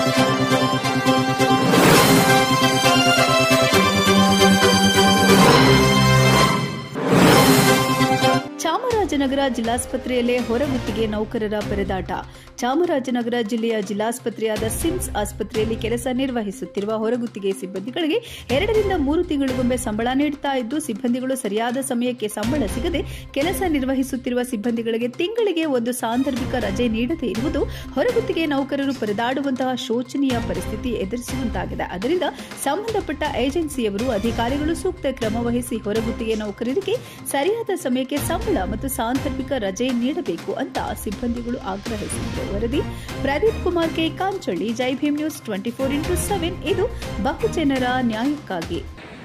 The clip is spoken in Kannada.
ಚಾಮರಾಜನಗರ ಜಿಲ್ಲಾಸ್ಪತ್ರೆಯಲ್ಲೇ ಹೊರಗುತ್ತಿಗೆ ನೌಕರರ ಪರದಾಟ. ಚಾಮರಾಜನಗರ ಜಿಲ್ಲೆಯ ಜಿಲ್ಲಾಸ್ಪತ್ರೆಯಾದ ಸಿಮ್ಸ್ ಆಸ್ಪತ್ರೆಯಲ್ಲಿ ಕೆಲಸ ನಿರ್ವಹಿಸುತ್ತಿರುವ ಹೊರಗುತ್ತಿಗೆ ಸಿಬ್ಬಂದಿಗಳಿಗೆ 2 ರಿಂದ 3 ತಿಂಗಳಿಗೊಮ್ಮೆ ಸಂಬಳ ನೀಡುತ್ತಾ ಇದ್ದು, ಸಿಬ್ಬಂದಿಗಳು ಸರಿಯಾದ ಸಮಯಕ್ಕೆ ಸಂಬಳ ಸಿಗದೆ ಕೆಲಸ ನಿರ್ವಹಿಸುತ್ತಿರುವ ಸಿಬ್ಬಂದಿಗಳಿಗೆ ತಿಂಗಳಿಗೆ ಒಂದು ಸಾಂದರ್ಭಿಕ ರಜೆ ನೀಡದೇ ಇರುವುದು ಹೊರಗುತ್ತಿಗೆ ನೌಕರರು ಪರದಾಡುವಂತಹ ಶೋಚನೀಯ ಪರಿಸ್ಥಿತಿ ಎದುರಿಸುವಂತಾಗಿದೆ. ಅದರಿಂದ ಸಂಬಂಧಪಟ್ಟ ಏಜೆನ್ಸಿಯವರು, ಅಧಿಕಾರಿಗಳು ಸೂಕ್ತ ಕ್ರಮ ವಹಿಸಿ ಹೊರಗುತ್ತಿಗೆ ನೌಕರರಿಗೆ ಸರಿಯಾದ ಸಮಯಕ್ಕೆ ಸಂಬಳ ಮತ್ತು ಸಾಂದರ್ಭಿಕ ರಜೆ ನೀಡಬೇಕು ಅಂತ ಸಿಬ್ಬಂದಿಗಳು ಆಗ್ರಹಿಸಿದರು. ವರದಿ Pradeep Kumar K, Kanchalli, Jai Bhim news 24x7. ಇದು ಬಹುಜನರ ನ್ಯಾಯಕ್ಕಾಗಿ.